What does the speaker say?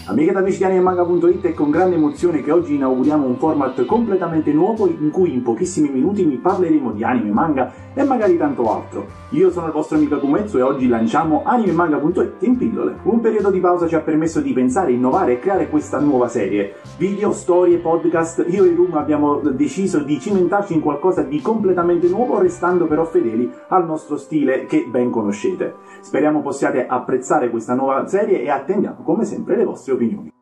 Amiche ed amici di animemanga.it, è con grande emozione che oggi inauguriamo un format completamente nuovo in cui in pochissimi minuti vi parleremo di anime, manga e magari tanto altro. Io sono il vostro amico Kumezzo e oggi lanciamo animemanga.it in pillole. Un periodo di pausa ci ha permesso di pensare, innovare e creare questa nuova serie. Video, storie, podcast, io e Rum abbiamo deciso di cimentarci in qualcosa di completamente nuovo, restando però fedeli al nostro stile che ben conoscete. Speriamo possiate apprezzare questa nuova serie e attendiamo come sempre le vostre opinioni.